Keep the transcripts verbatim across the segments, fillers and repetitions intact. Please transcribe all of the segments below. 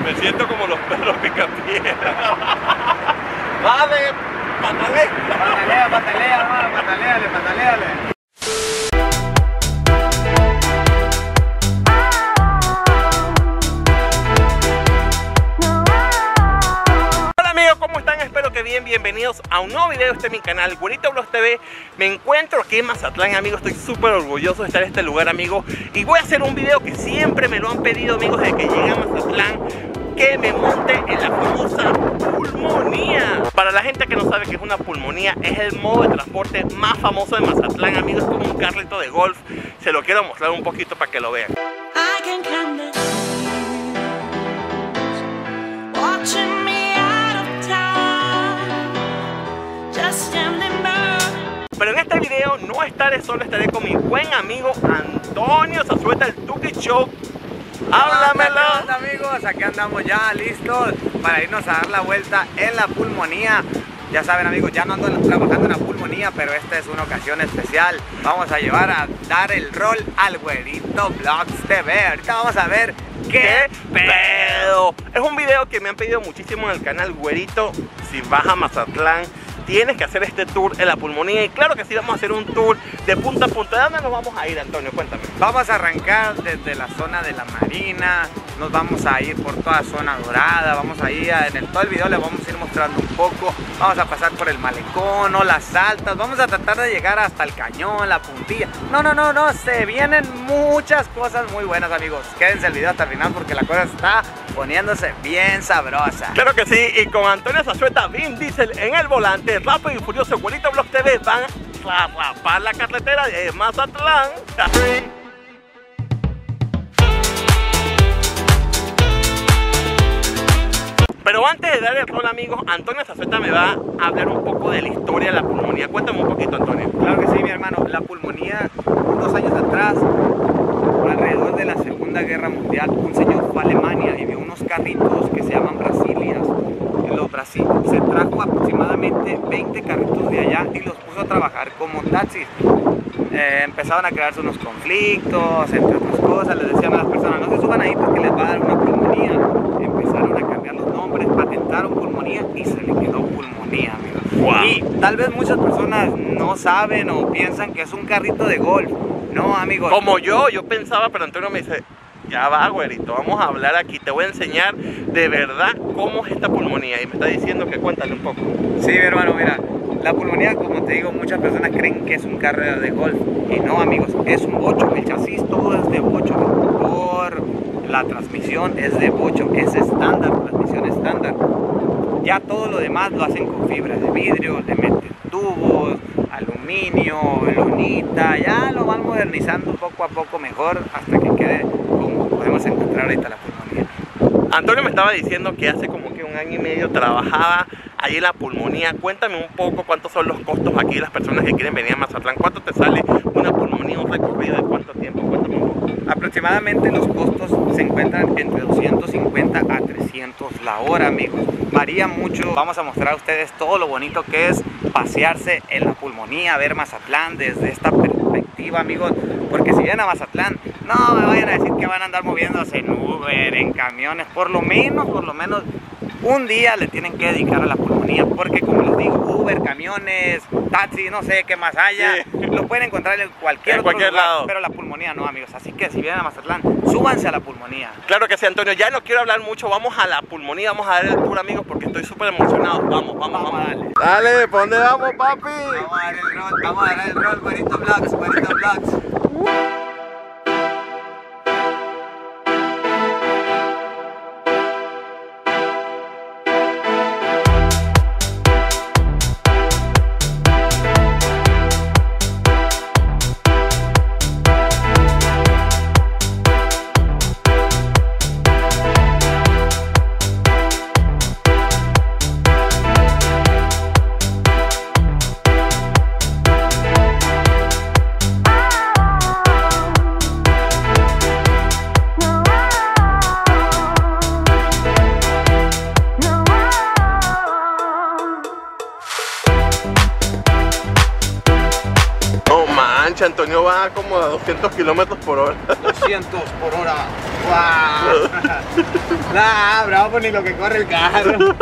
Me siento como los perros picapiedra. Dale, patalea. Patalea, patalea, hermano, pataleale, pataleale. ¿Cómo están? Espero que bien, bienvenidos a un nuevo video de este mi canal, Güerito Vlogs T V. Me encuentro aquí en Mazatlán, amigos, estoy súper orgulloso de estar en este lugar, amigos. Y voy a hacer un video que siempre me lo han pedido, amigos, desde que llegué a Mazatlán, que me monte en la famosa pulmonía. Para la gente que no sabe qué es una pulmonía, es el modo de transporte más famoso de Mazatlán, amigos, es como un carrito de golf. Se lo quiero mostrar un poquito para que lo vean. Pero en este video no estaré solo, estaré con mi buen amigo Antonio Zazueta, el Tuki Show. ¡Háblamelo! Hola amigos, aquí andamos ya listos para irnos a dar la vuelta en la pulmonía. Ya saben, amigos, ya no ando trabajando en la pulmonía, pero esta es una ocasión especial. Vamos a llevar a dar el rol al Güerito Vlogs T V. Ahorita vamos a ver qué pedo. Es un video que me han pedido muchísimo en el canal. Güerito, si vas a Mazatlán, tienes que hacer este tour en la pulmonía. Y claro que sí, vamos a hacer un tour de punta a punta. ¿De dónde nos vamos a ir, Antonio? Cuéntame. Vamos a arrancar desde la zona de la Marina. Nos vamos a ir por toda zona dorada. Vamos a ir, a, en el, todo el video les vamos a ir mostrando un poco. Vamos a pasar por el malecón o las altas. Vamos a tratar de llegar hasta el cañón, la puntilla. No, no, no, no. Se vienen muchas cosas muy buenas, amigos. Quédense el video hasta el final porque la cosa está poniéndose bien sabrosa. Claro que sí. Y con Antonio Zazueta, Vin Diesel en el volante, Rápido y Furioso, Güerito Vlogs T V van a rapar la carretera de Mazatlán. Pero antes de dar el rol, amigos, Antonio Zazueta me va a hablar un poco de la historia de la pulmonía. Cuéntame un poquito, Antonio. Claro que sí, mi hermano. La pulmonía, unos años atrás, alrededor de la Segunda Guerra Mundial, un señor fue a Alemania y vio unos carritos que se llaman Brasilias. En los Brasil se trajo aproximadamente veinte carritos de allá y los puso a trabajar como taxis. Eh, empezaron a crearse unos conflictos, entre otras cosas. Les decían a las personas: no se suban ahí porque les va a dar una pulmonía. Empezaron a cambiar los nombres, patentaron pulmonía y se le quedó pulmonía, amigos. Wow. Y tal vez muchas personas no saben o piensan que es un carrito de golf. No, amigos. Como yo, yo pensaba, pero Antonio me dice: ya va, Güerito, vamos a hablar aquí, te voy a enseñar de verdad cómo es esta pulmonía. Y me está diciendo que cuéntale un poco. Sí, mi hermano, mira, la pulmonía, como te digo, muchas personas creen que es un carrera de golf. Y no, amigos, es un bocho. El chasis todo es de bocho. Por la transmisión es de bocho, es estándar, transmisión estándar. Ya todo lo demás lo hacen con fibra de vidrio, le meten tubos, aluminio, lonita, ya lo van modernizando poco a poco mejor hasta que quede como podemos encontrar ahorita la pulmonía. Antonio me estaba diciendo que hace como que un año y medio trabajaba allí en la pulmonía. Cuéntame un poco cuántos son los costos aquí de las personas que quieren venir a Mazatlán. ¿Cuánto te sale una pulmonía, un recorrido de cuánto tiempo? Cuéntame un poco. Aproximadamente los costos se encuentran entre doscientos cincuenta a trescientos la hora, amigos. Varía mucho. Vamos a mostrar a ustedes todo lo bonito que es pasearse en la pulmonía, ver Mazatlán desde esta perspectiva, amigos. Porque si vienen a Mazatlán, no me vayan a decir que van a andar moviéndose en Uber, en camiones. Por lo menos, por lo menos un día le tienen que dedicar a la pulmonía, porque como les digo, Uber, camiones, taxi, no sé qué más haya, sí, lo pueden encontrar en cualquier, en otro cualquier lugar, lado. Pero la pulmonía no, amigos. Así que si vienen a Mazatlán, súbanse a la pulmonía. Claro que sí, Antonio. Ya no quiero hablar mucho, vamos a la pulmonía, vamos a dar el tour, amigos, porque estoy súper emocionado. Vamos, vamos, vamos. Vamos a darle. Dale, ¿por dónde vamos, papi? Vamos a dar el rol, vamos a dar el rol, Güerito Vlogs, Güerito Vlogs. mío va como a doscientos kilómetros por hora. doscientos por hora. ¡Wow! Nah, bravo, pues ni lo que corre el carro.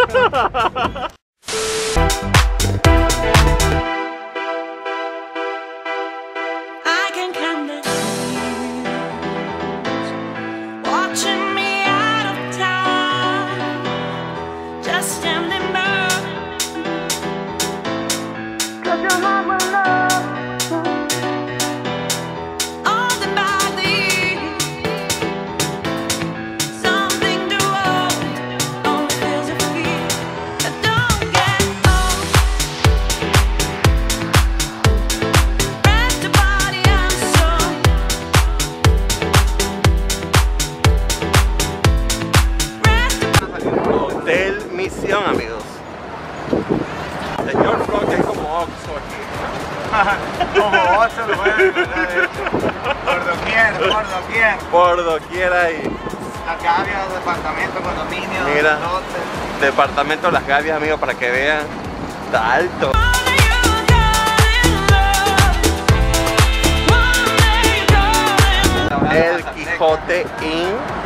Hotel Misión, amigos. Señor Frog es como Oxxo aquí. Como Oxxo lo voy a recordar. Por doquier, por doquier. Por doquier ahí. Acá había departamento, condominio, Mira, hotel. Departamento Las Gavias, amigos, para que vean. Está alto. El Quijote Inn.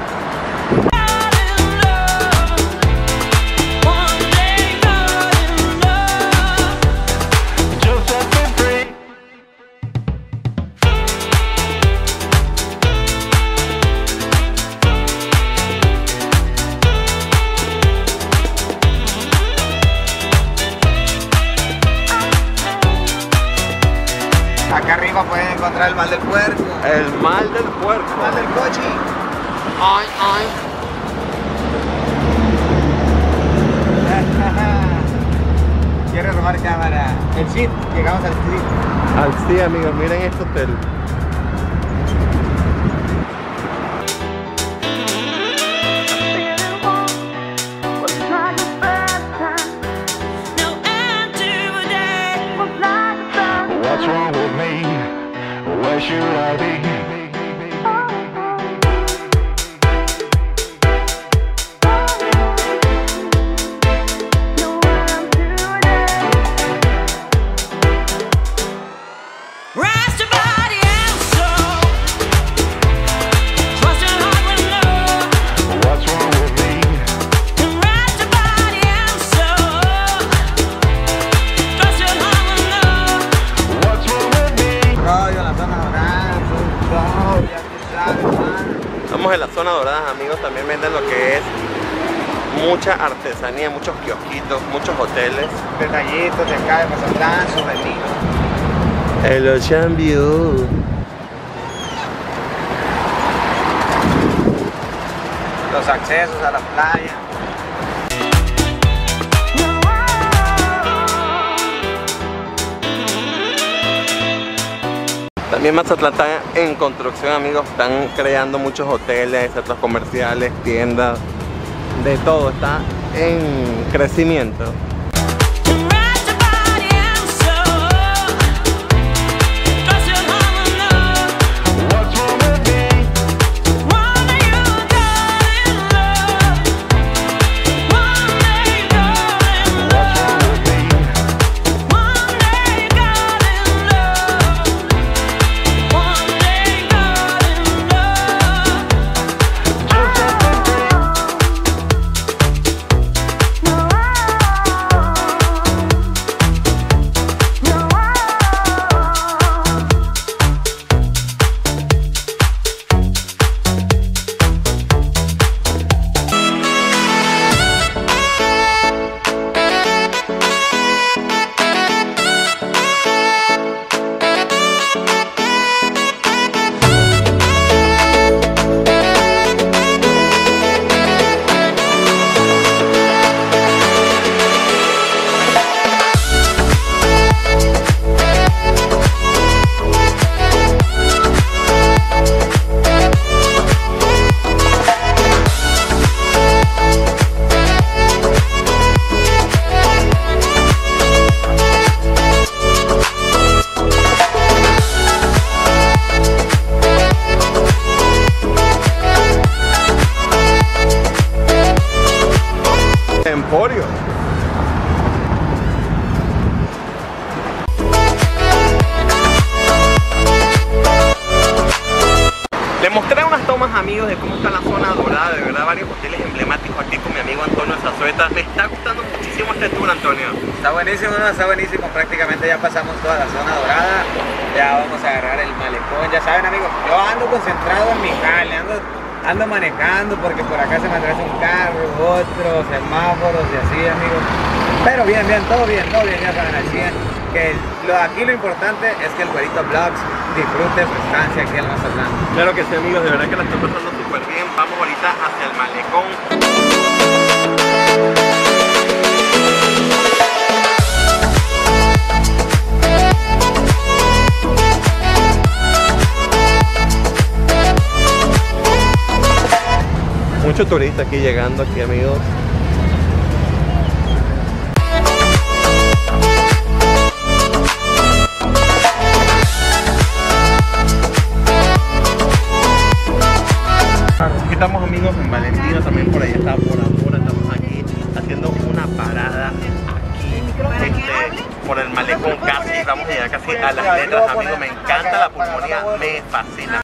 Acá arriba pueden encontrar el mal del puerco. El mal del puerco. El mal del coche. Ay, ay. Quiero robar cámara. El Cid, llegamos al Cid. Al sí, amigos, miren este hotel. What's wrong with me? Where should I be? Estamos en la zona dorada, amigos. También venden lo que es mucha artesanía, muchos kiosquitos, muchos hoteles. Detallitos de acá de Mazatlán, souvenirs. El Ocean View. Los accesos a la playa. También Mazatlán está en construcción, amigos. Están creando muchos hoteles, centros comerciales, tiendas, de todo. Está en crecimiento. amigo Antonio Zazueta. Me está gustando muchísimo este tour, Antonio. Está buenísimo, ¿no? Está buenísimo. Prácticamente ya pasamos toda la zona dorada. Ya vamos a agarrar el malecón. Ya saben, amigos, yo ando concentrado en mi jale, ando, ando manejando porque por acá se me atrasa un carro, otros semáforos y así, amigos. Pero bien, bien, todo bien, todo bien, ya saben, al cien. Que lo, aquí lo importante es que el Güerito Vlogs disfrute su estancia aquí en Mazatlán. Claro que sí, amigos, de verdad que la estoy pasando súper bien. Vamos ahorita hacia el malecón. Muchos turistas aquí llegando aquí, amigos. Aquí estamos, amigos, en Valentino, también por ahí está por Amora. Estamos aquí haciendo una parada aquí, este, por el malecón casi. Vamos a llegar casi a las letras, amigos. Me encanta la pulmonía, me fascina.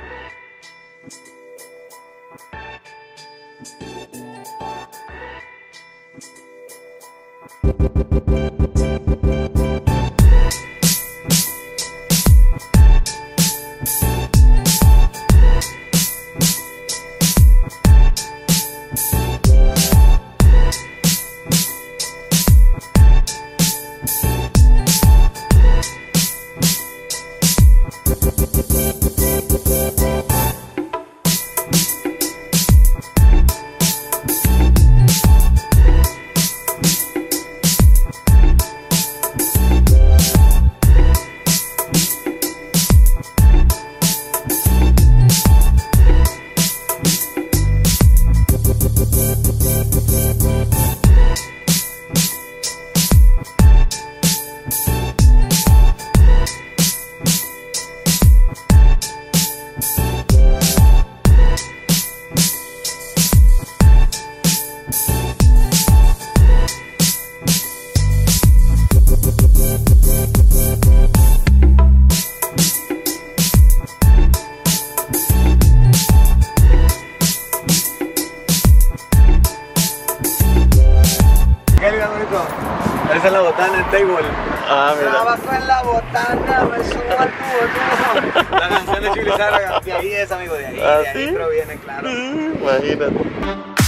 Esa es la botana, el table. Ah, mira. Trabajo en la botana, me subo al tubo. La canción de Chile Zárraga, de ahí es, amigo, de ahí, ¿Ah, de ahí sí? proviene, claro. Imagínate.